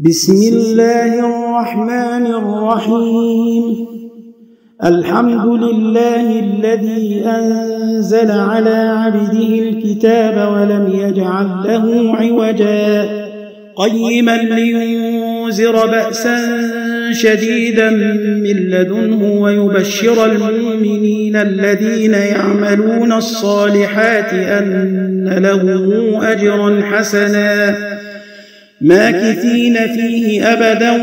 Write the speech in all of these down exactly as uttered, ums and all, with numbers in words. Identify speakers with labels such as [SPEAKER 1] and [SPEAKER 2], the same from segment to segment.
[SPEAKER 1] بسم الله الرحمن الرحيم. الحمد لله الذي أنزل على عبده الكتاب ولم يجعل له عوجا قيما لينذر بأسا شديدا من لدنه ويبشر المؤمنين الذين يعملون الصالحات أن لهم أجرا حسنا ماكثين فيه أبدا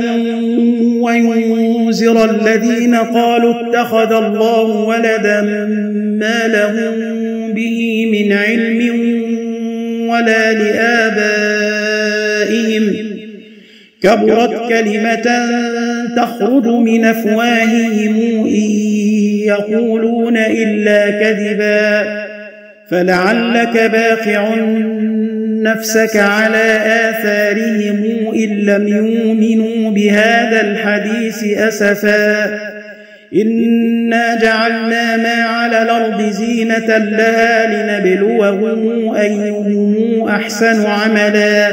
[SPEAKER 1] وينذر الذين قالوا اتخذ الله ولدا ما لهم به من علم ولا لآبائهم كبرت كلمة تخرج من أفواههم إن يقولون إلا كذبا فلعلك باخع نفسك على آثارهم إن لم يؤمنوا بهذا الحديث أسفا إنا جعلنا ما على الأرض زينة لها لنبلوهم أيهم أحسن عملا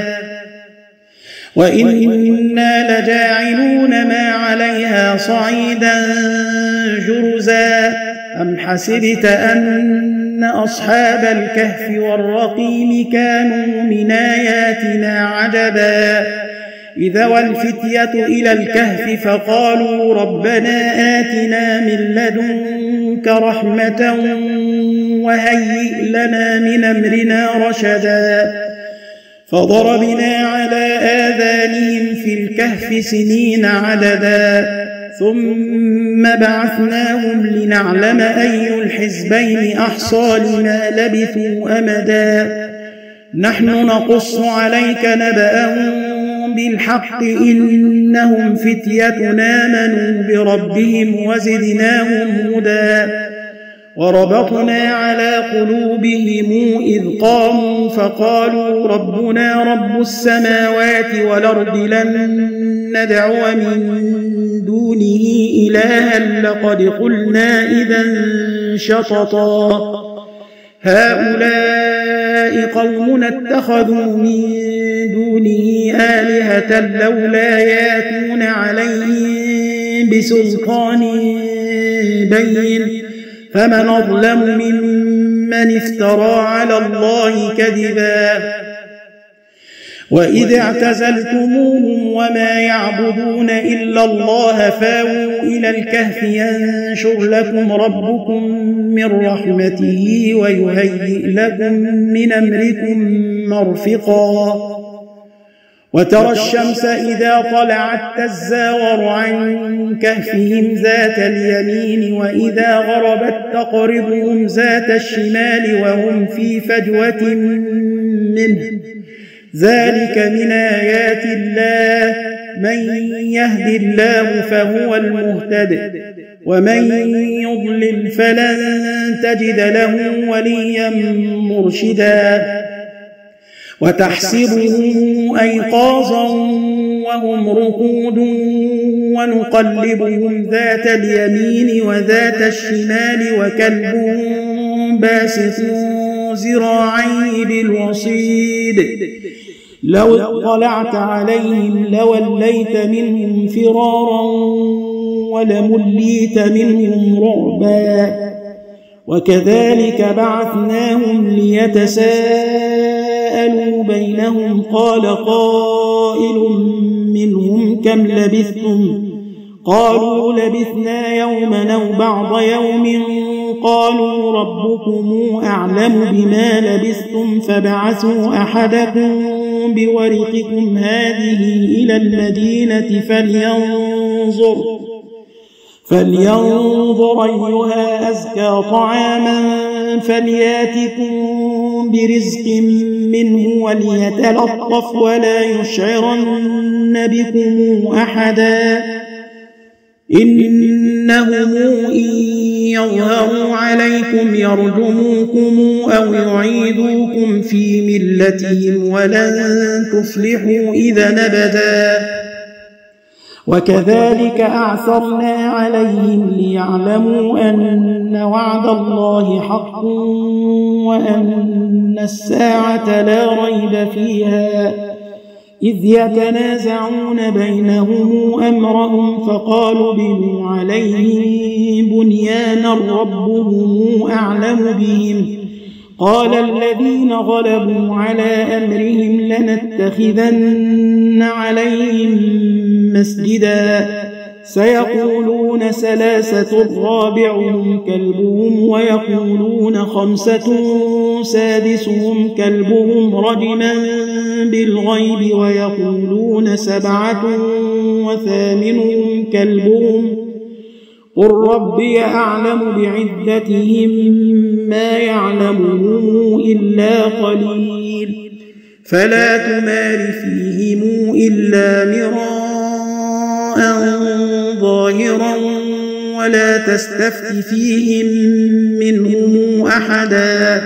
[SPEAKER 1] وإنا لجاعلون ما عليها صعيدا جرزا أم حسبت أن أصحاب الكهف والرقيم كانوا من آياتنا عجبا إذا والفتية إلى الكهف فقالوا ربنا آتنا من لدنك رحمة وهيئ لنا من أمرنا رشدا فضربنا على آذانهم في الكهف سنين عددا ثم بعثناهم لنعلم أي الحزبين أحصى لما لبثوا أمدا نحن نقص عليك نبأهم بالحق إنهم فتية آمنوا بربهم وزدناهم هدى وربطنا على قلوبهم إذ قاموا فقالوا ربنا رب السماوات والأرض لن ندعو من دونه إلها لقد قلنا إذا شططا هؤلاء قومنا اتخذوا من دونه آلهة لولا ياتون عليهم بسلطان بين فمن أظلم ممن افترى على الله كذبا وإذ اعتزلتموهم وما يعبدون إلا الله فاووا إلى الكهف ينشر لكم ربكم من رحمته ويهيئ لكم من أمركم مرفقا وترى الشمس إذا طلعت تزاور عن كهفهم ذات اليمين وإذا غربت تقرضهم ذات الشمال وهم في فجوة منه ذلك من آيات الله من يهد الله فهو المهتد ومن يضلل فلن تجد له وليا مرشدا وتحسبهم أيقاظا وهم رقود ونقلبهم ذات اليمين وذات الشمال وكلبهم باسط ذراعيه بالوصيد لو اطلعت عليهم لوليت منهم فرارا ولمليت منهم رعبا وكذلك بعثناهم ليتساءلوا بينهم قال قائل منهم كم لبثتم قالوا لبثنا يوما أو بعض يوم قالوا ربكم أعلم بما لبثتم فبعثوا أحدكم بورقكم هذه إلى المدينة فلينظر فلينظر أيها أزكى طعاما فلياتكم برزق منه وليتلطف ولا يشعرن بكم أحدا إنهم إن يظهروا عليكم يرجموكم أو يعيدوكم في ملتهم ولن تفلحوا إذا أبدا وكذلك أعثرنا عليهم ليعلموا أن وعد الله حق وأن الساعة لا ريب فيها إذ يتنازعون بينهم أمرهم فقالوا بنوا عليهم بنيانا ربهم أعلم بهم قال الذين غلبوا على أمرهم لنتخذن عليهم مسجدا سيقولون ثلاثة رابعهم كلبهم ويقولون خمسة سادسهم كلبهم رجما بالغيب ويقولون سبعة وثامنهم كلبهم قل ربي أعلم بعدتهم ما يعلمهم إلا قليل فلا تمار فيهم إلا مراء ظاهرا ولا تستفت فيهم منهم أحدا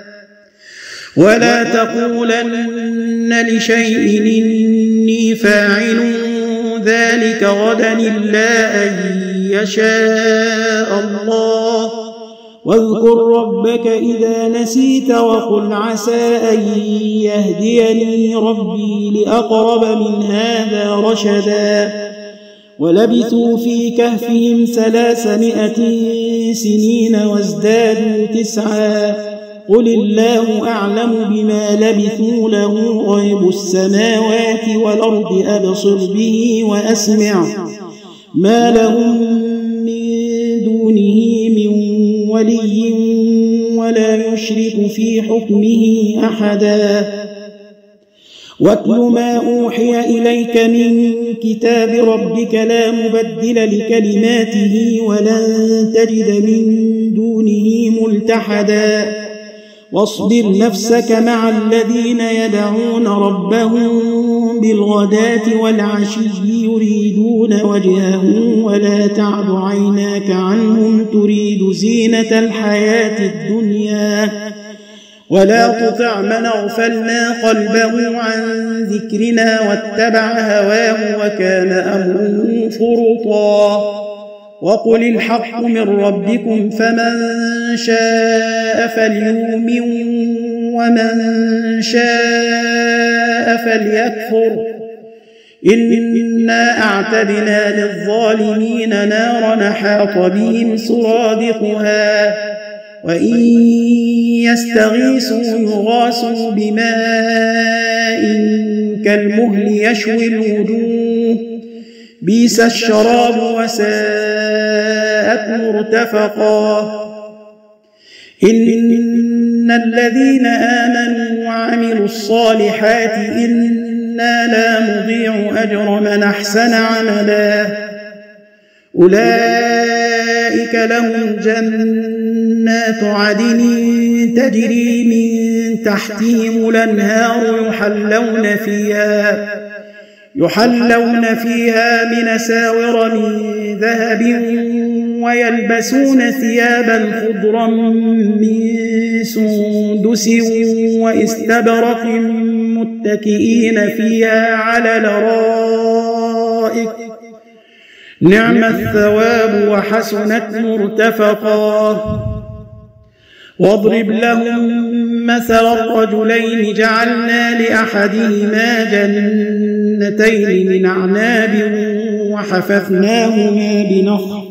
[SPEAKER 1] ولا تقولن لشيء إني فاعل ذلك غدا إلا أن يشاء الله واذكر ربك إذا نسيت وقل عسى أن يهديني ربي لأقرب من هذا رشدا ولبثوا في كهفهم ثلاثمائة سنين وازدادوا تسعا قل الله أعلم بما لبثوا له غيب السماوات والأرض أبصر به وأسمع ما لهم من دونه من ولي ولا يشرك في حكمه أحدا واتل ما أوحي إليك من كتاب ربك لا مبدل لكلماته ولن تجد من دونه ملتحدا واصبر نفسك مع الذين يدعون ربهم بالغداة والعشي يريدون وجهه ولا تعد عيناك عنهم تريد زينة الحياة الدنيا ولا تطع من اغفلنا قلبه عن ذكرنا واتبع هواه وكان أمره فرطا وقل الحق من ربكم فمن شاء فليؤمن ومن شاء فليكفر إنا أعتدنا للظالمين نارا حاط بهم سرادقها وإن يستغيثوا يغاثوا بماء كالمهل يشوي الوجوه بئس الشراب وساءت مرتفقا إن الذين آمنوا وعملوا الصالحات إنا لا نضيع أجر من أحسن عملا أولئك لهم جنات عدن تجري من تحتهم الأنهار يحلون فيها يحلون فيها من ساور من ذهب ويلبسون ثيابا خضرا من سندس واستبرق متكئين فيها على الأرائك نعم الثواب وحسنت مرتفقا واضرب لهم مثل الرجلين جعلنا لأحدهما جنتين من أعناب وحففناهما بنخل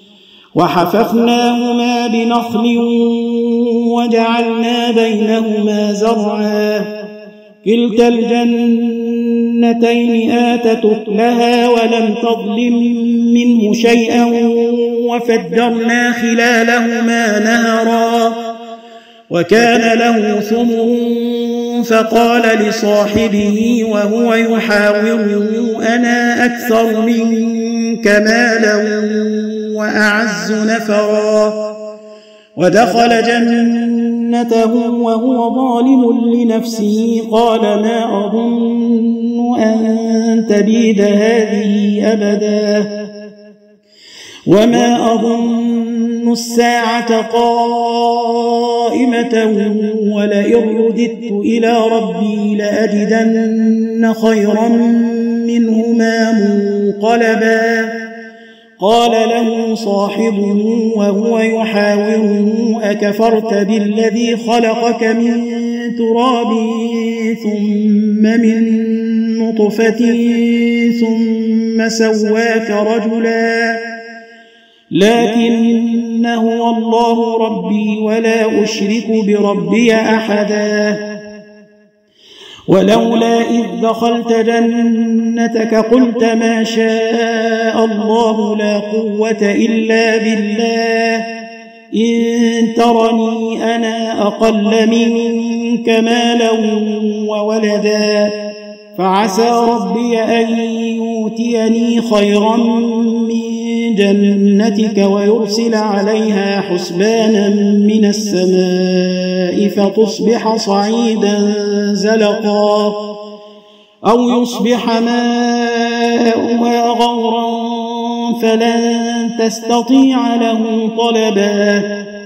[SPEAKER 1] وحففناهما بنخل وجعلنا بينهما زرعا كلتا الجنتين آتت أكلها ولم تظلم منه شيئا وفجرنا خلالهما نهرا وكان له ثمر فقال لصاحبه وهو يحاوره أنا أكثر منك مالا وأعز نفرا ودخل جنته وهو ظالم لنفسه قال ما أظن أن تبيد هذه أبدا وما أظن الساعة قائمة ولئن رددت إلى ربي لأجدن خيرا منهما منقلبا قال له صاحبه وهو يحاوره أكفرت بالذي خلقك من تراب ثم من نطفة ثم سواك رجلا لكن هو الله ربي ولا أشرك بربي أحدا ولولا إذ دخلت جنتك قلت ما شاء الله لا قوة إلا بالله إن ترني أنا أقل منك مالا وولدا فعسى ربي أن يؤتيني خيرا من جنتك ويرسل عليها حسبانا من السماء فتصبح صعيدا زلقا أو يصبح ماؤها غورا فلن تستطيع له طلبا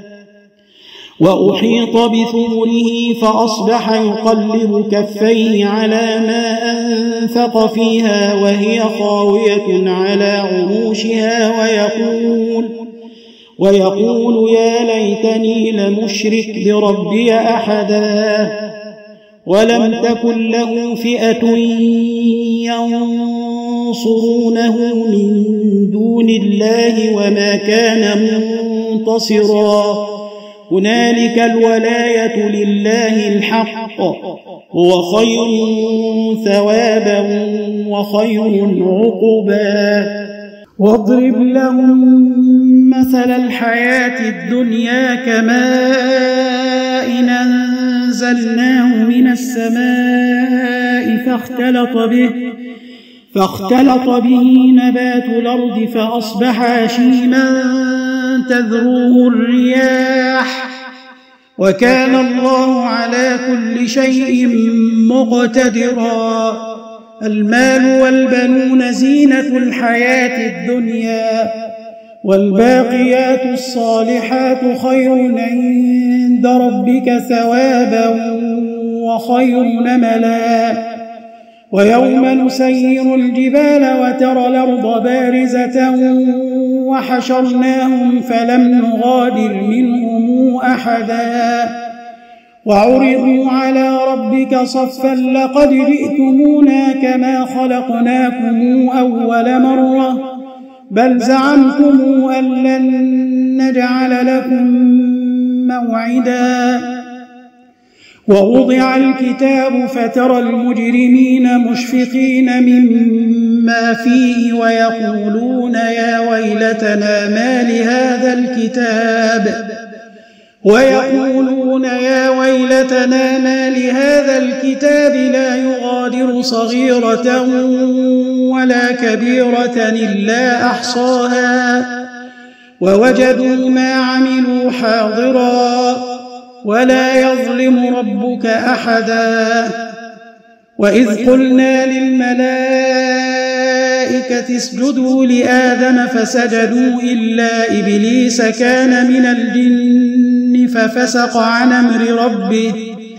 [SPEAKER 1] وأحيط بثمره فأصبح يقلب كفيه على ما أنفق فيها وهي خاوية على عروشها ويقول ويقول يا ليتني لمشرك بربي أحدا ولم تكن له فئة ينصرونه من دون الله وما كان منتصرا هنالك الولاية لله الحق هو خير ثوابا وخير عقبا واضرب لهم مثل الحياة الدنيا كماء أنزلناه من السماء فاختلط به فاختلط به نبات الأرض فأصبح هشيما تذروه الرياح وكان الله على كل شيء مقتدرا المال والبنون زينة الحياة الدنيا والباقيات الصالحات خير عند ربك ثوابا وخير نملا ويوم نسير الجبال وترى الأرض بارزة وحشرناهم فلم نغادر منهم أحدا وعرضوا على ربك صفا لقد جئتمونا كما خلقناكم أول مرة بل زعمتم أن لن نجعل لكم موعدا ووضع الكتاب فترى المجرمين مشفقين مما فيه ويقولون يا ويلتنا ما لهذا الكتاب ويقولون يا ويلتنا ما لهذا الكتاب لا يغادر صغيرة ولا كبيرة إلا أحصاها ووجدوا ما عملوا حاضرا ولا يظلم ربك أحدا وإذ قلنا للملائكة اسجدوا لآدم فسجدوا إلا إبليس كان من الجن ففسق عن أمر ربه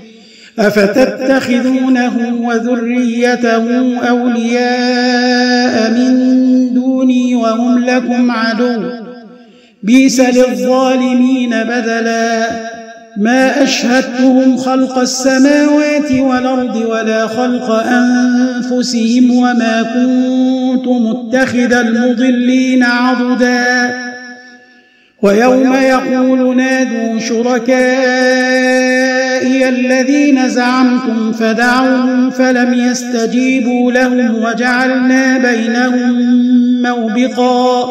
[SPEAKER 1] أفتتخذونه وذريته أولياء من دوني وهم لكم عدو بئس للظالمين بدلا ما أشهدتهم خلق السماوات والأرض ولا خلق أنفسهم وما كنت متخذ المضلين عضدا ويوم يقول نادوا شركائي الذين زعمتم فدعوهم فلم يستجيبوا لهم وجعلنا بينهم موبقا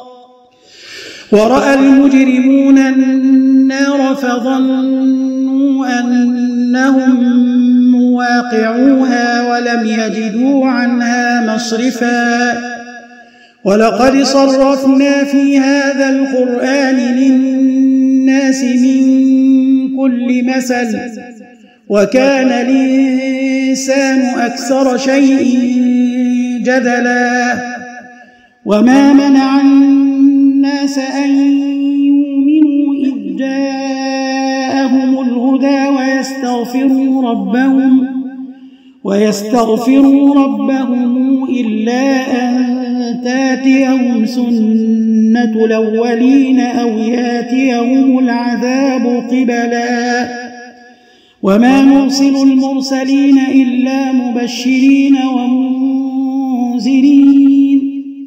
[SPEAKER 1] ورأى المجرمون النار فظنوا أنهم مواقعوها ولم يجدوا عنها مصرفا ولقد صرفنا في هذا القرآن للناس من كل مثل وكان الإنسان أكثر شيء جدلا وما منع الناس أن يؤمنوا إذ جاءهم الهدى ويستغفروا ربهم ويستغفروا ربهم إلا أن تاتيهم سنة الأولين أو ياتيهم العذاب قبلا وما نرسل المرسلين إلا مبشرين ومنذرين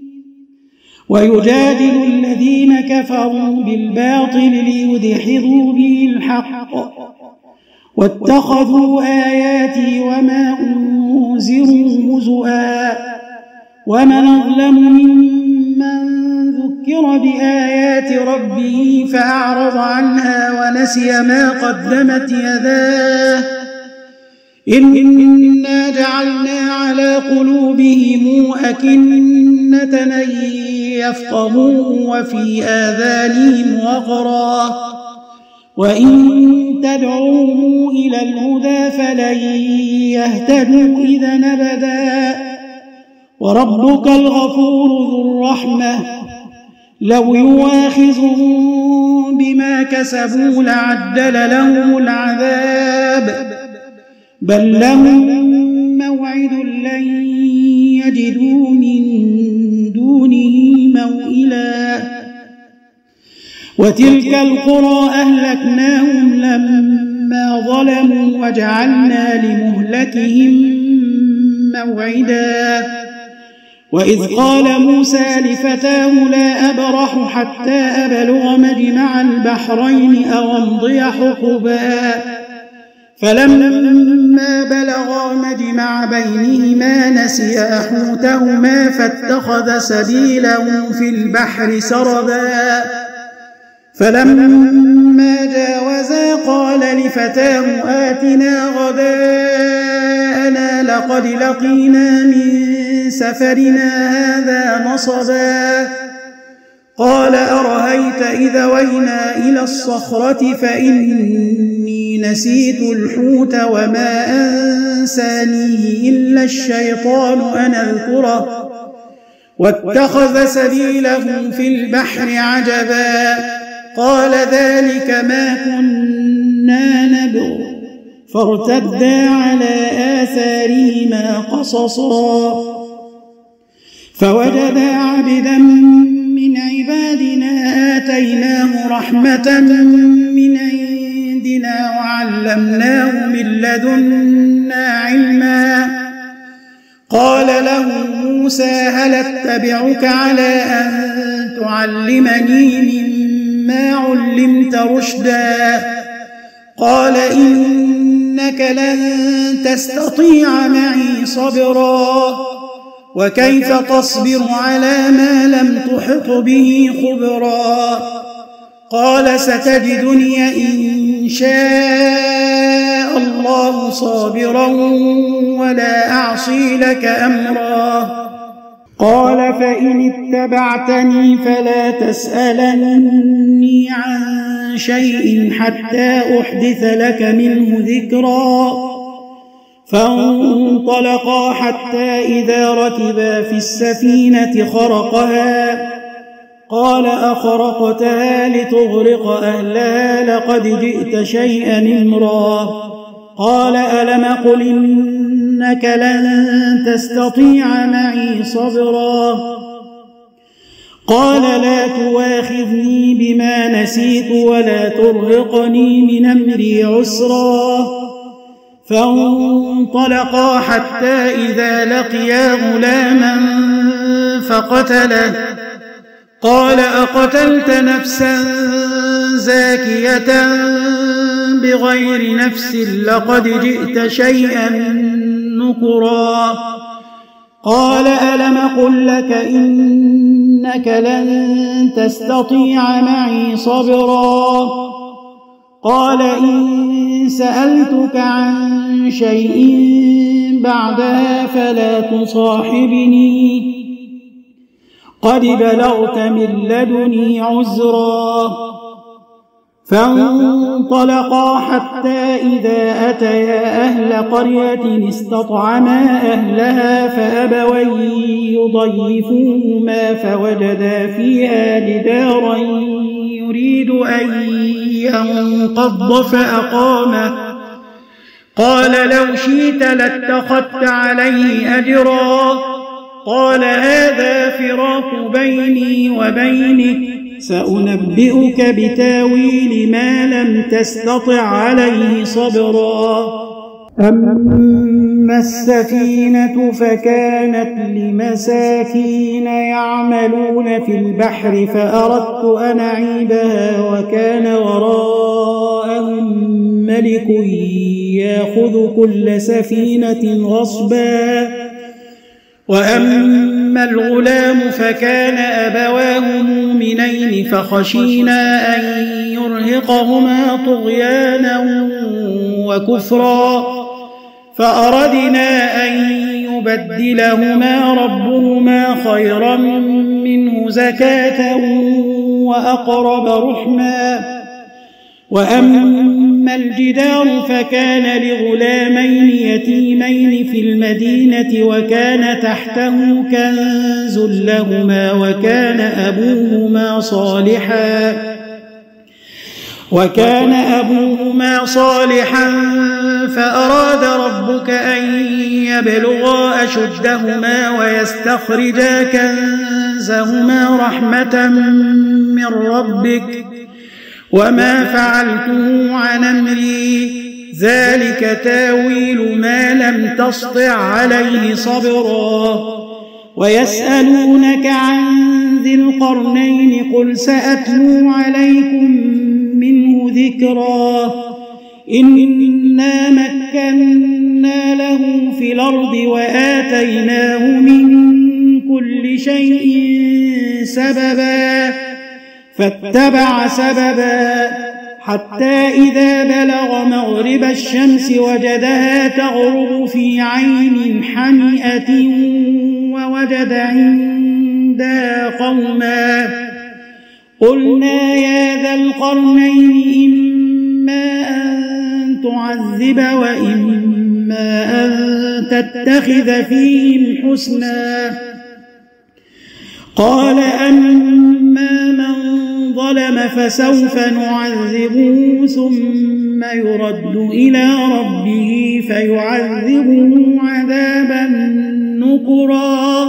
[SPEAKER 1] ويجادل الذين كفروا بالباطل ليدحضوا به الحق واتخذوا آياتي وما أنذروا هزؤا ومن أظلم ممن ذكر بآيات ربه فأعرض عنها ونسي ما قدمت يداه إنا جعلنا على قلوبهم أكنة أن يفقهوا وفي آذانهم وقرا وإن تدعوهم إلى الهدى فلن يهتدوا إذا أبدا وربك الغفور ذو الرحمة لو يواخذهم بما كسبوا لعجل لهم العذاب بل لهم موعد لن يجدوا من دونه موئلا وتلك القرى أهلكناهم لما ظلموا وجعلنا لمهلكهم موعدا وإذ قال موسى لفتاه لا أبرح حتى أبلغ مجمع البحرين أو أمضي حقبا فلما بلغا مجمع بينهما نسيا حوتهما فاتخذ سبيله في البحر سربا فلما جاوزا قال لفتاه آتنا غداءنا لقد لقينا من سفرنا هذا نصبا قال أرأيت إذا وينا إلى الصخرة فإني نسيت الحوت وما أنسانيه إلا الشيطان أن أذكره واتخذ سبيله في البحر عجبا قال ذلك ما كنا نبغ فارتدا على آثارهما قصصا فوجدا عبدا من عبادنا آتيناه رحمة من عندنا وعلمناه من لدنا علما قال له موسى هل اتبعك على أن تعلمني مما علمت رشدا قال إنك لن تستطيع معي صبرا وكيف تصبر على ما لم تحط به خبرا قال ستجدني إن شاء الله صابرا ولا أعصي لك أمرا قال فإن اتبعتني فلا تسألني عن شيء حتى أحدث لك منه ذكرا فانطلقا حتى إذا ركبا في السفينة خرقها قال أخرقتها لتغرق أهلها لقد جئت شيئا إمرا قال ألم قل إنك لن تستطيع معي صبرا قال لا تواخذني بما نسيت ولا ترهقني من أمري عسرا فانطلقا حتى إذا لقيا غلاما فقتله قال أقتلت نفسا زاكية بغير نفس لقد جئت شيئا نكرا قال ألم قل لك إنك لن تستطيع معي صبرا قال إن سألتك عن شيء بعدها فلا تصاحبني قد بلغت من لدني عذرا فانطلقا حتى إذا أتيا أهل قرية استطعما أهلها فأبوا يضيفوهما فوجدا فيها جدارا يريد أن ينقض فأقامه قال لو شئت لاتخذت عليه أجرا قال هذا فراق بيني وبينك سأنبئك بتاويل ما لم تستطع عليه صبرا. أما السفينة فكانت لمساكين يعملون في البحر فأردت أن أعيبها وكان وراءهم ملك يأخذ كل سفينة غصبا. وأما الغلام فكان أبواه مؤمنين فخشينا أن يرهقهما طغيانا وكفرا فأردنا أن يبدلهما ربهما خيرا منه زكاة وأقرب رحما. وأما الجدار فكان لغلامين يتيمين في المدينة وكان تحته كنز لهما وكان أبوهما صالحا وكان أبوهما صالحا فأراد ربك أن يبلغا أشدهما ويستخرجا كنزهما رحمة من ربك وما فعلته عن أمري ذلك تاويل ما لم تسطع عليه صبرا. ويسألونك عن ذي القرنين قل سأتلو عليكم منه ذكرا. إنا مكنا له في الأرض وآتيناه من كل شيء سببا فاتبع سببا حتى إذا بلغ مغرب الشمس وجدها تغرب في عين حمئة ووجد عندها قوما قلنا يا ذا القرنين إما أن تعذب وإما أن تتخذ فيهم حسنا. قال أما من ظلم فسوف نعذبه ثم يرد إلى ربه فيعذبه عذابا نكرا.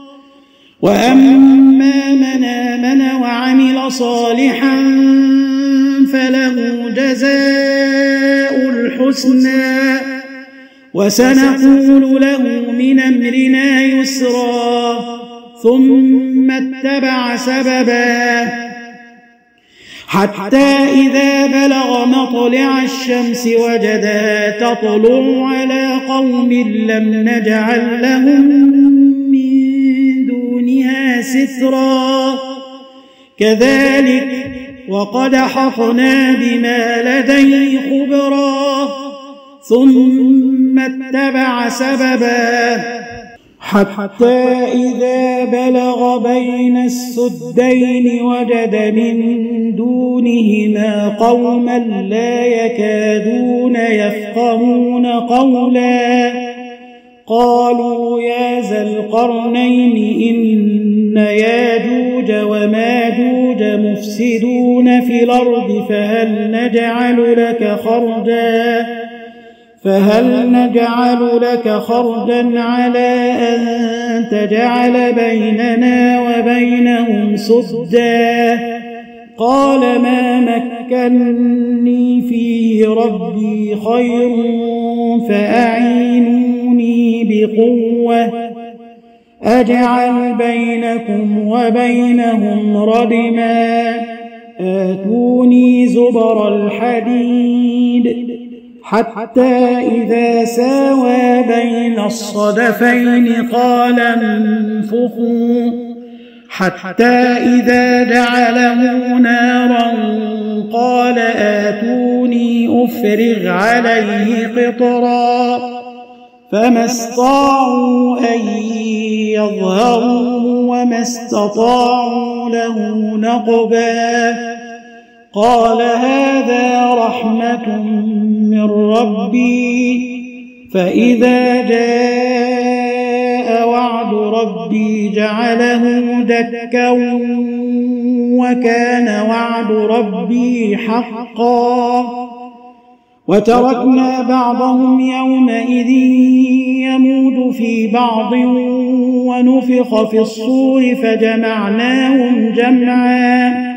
[SPEAKER 1] وأما من آمن وعمل صالحا فله جزاء الحسنى وسنقول له من أمرنا يسرا. ثم اتبع سببا حتى إذا بلغ مطلع الشمس وجدها تطلع على قوم لم نجعل لهم من دونها سترا. كذلك وقد أحطنا بما لديه خبرا. ثم اتبع سببا حتى إذا بلغ بين السدين وجد من دونهما قوما لا يكادون يفقهون قولا. قالوا يا ذا القرنين إن ياجوج وماجوج مفسدون في الأرض فهل نجعل لك خرجا فهل نجعل لك خرجا على أن تجعل بيننا وبينهم سدا. قال ما مكني فيه ربي خير فأعينوني بقوة أجعل بينكم وبينهم ردما. آتوني زبر الحديد حتى إذا ساوى بين الصدفين قال انفخوا حتى إذا جعله نارا قال آتوني أفرغ عليه قطرا. فما استطاعوا أن يظهروا وما استطاعوا له نقبا. قال هذا رحمة من ربي فإذا جاء وعد ربي جعله دكا وكان وعد ربي حقا. وتركنا بعضهم يومئذ يموج في بعض ونفخ في الصور فجمعناهم جمعا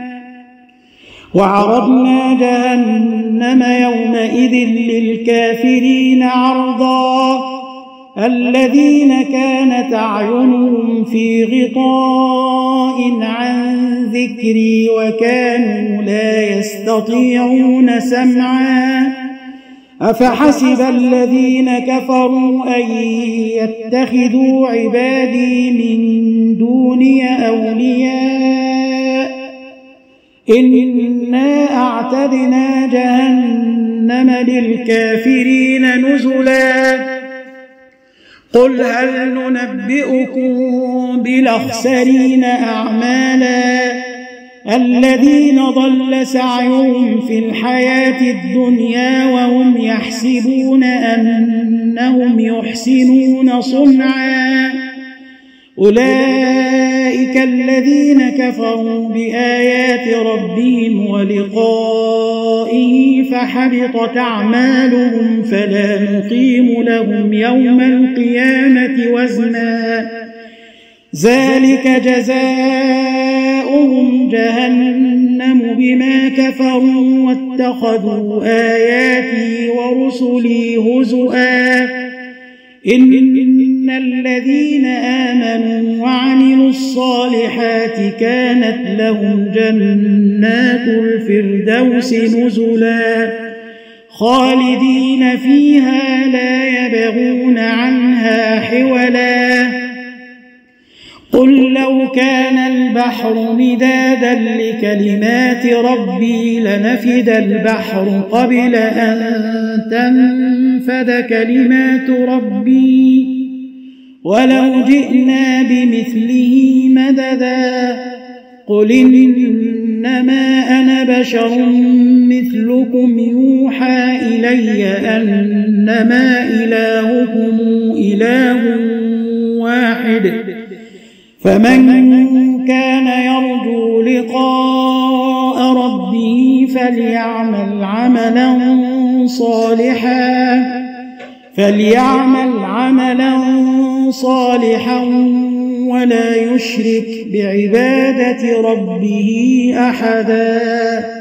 [SPEAKER 1] وعرضنا جهنم يومئذ للكافرين عرضا الذين كانت أعينهم في غطاء عن ذكري وكانوا لا يستطيعون سمعا أفحسب الذين كفروا أن يتخذوا عبادي من دوني أولياء إنا أعتدنا جهنم للكافرين نزلا قل هل ننبئكم بالأخسرين أعمالا الذين ضل سعيهم في الحياة الدنيا وهم يحسبون أنهم يحسنون صنعا أولئك الذين كفروا بآيات ربهم ولقائه فحبطت أعمالهم فلا نقيم لهم يوم القيامة وزنا ذلك جزاؤهم جهنم بما كفروا واتخذوا آياتي ورسلي هزؤا إن الذين آمنوا وعملوا الصالحات كانت لهم جنات الفردوس نزلا خالدين فيها لا يبغون عنها حولا قل لو كان البحر مدادا لكلمات ربي لنفد البحر قبل أن تنفد كلمات ربي ولو جئنا بمثله مددا قل إنما أنا بشر مثلكم يوحى إلي أنما إلهكم إله واحد فمن كان يرجو لقاء ربه فليعمل عملا صالحا فليعمل عملا صالحا ولا يشرك بعبادة ربه أحدا.